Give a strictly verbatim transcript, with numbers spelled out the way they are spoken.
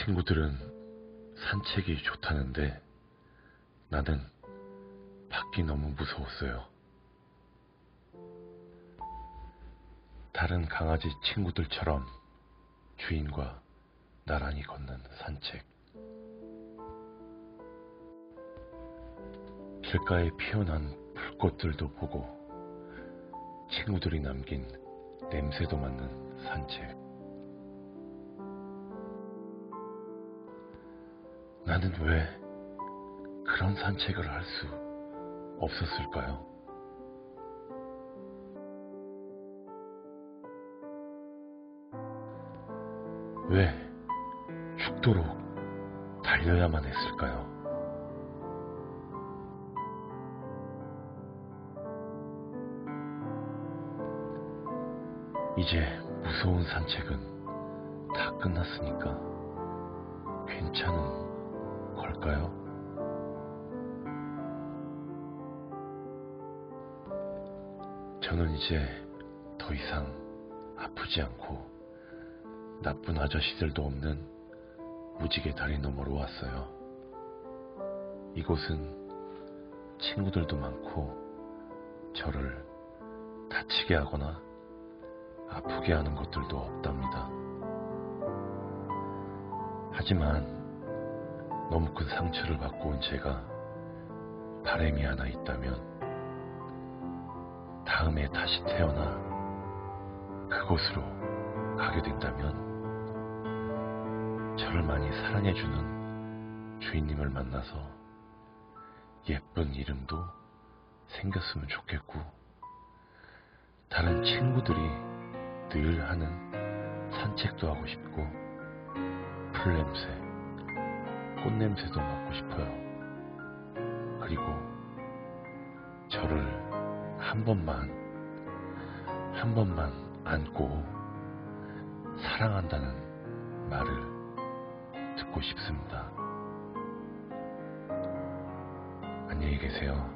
친구들은 산책이 좋다는데 나는 밖이 너무 무서웠어요. 다른 강아지 친구들처럼 주인과 나란히 걷는 산책. 길가에 피어난 풀꽃들도 보고 친구들이 남긴 냄새도 맡는 산책. 나는 왜 그런 산책을 할 수 없었을까요? 왜 죽도록 달려야만 했을까요? 이제 무서운 산책은 다 끝났으니까 괜찮은 걸까요? 저는 이제 더 이상 아프지 않고 나쁜 아저씨들도 없는 무지개 다리 너머로 왔어요. 이곳은 친구들도 많고 저를 다치게 하거나 아프게 하는 것들도 없답니다. 하지만 너무 큰 상처를 받고 온 제가 바람이 하나 있다면 다음에 다시 태어나 그곳으로 가게 된다면 저를 많이 사랑해주는 주인님을 만나서 예쁜 이름도 생겼으면 좋겠고 다른 친구들이 늘 하는 산책도 하고 싶고 풀냄새, 꽃냄새도 맡고 싶어요. 그리고 저를 한 번만, 한 번만 안고 사랑한다는 말을 듣고 싶습니다. 안녕히 계세요.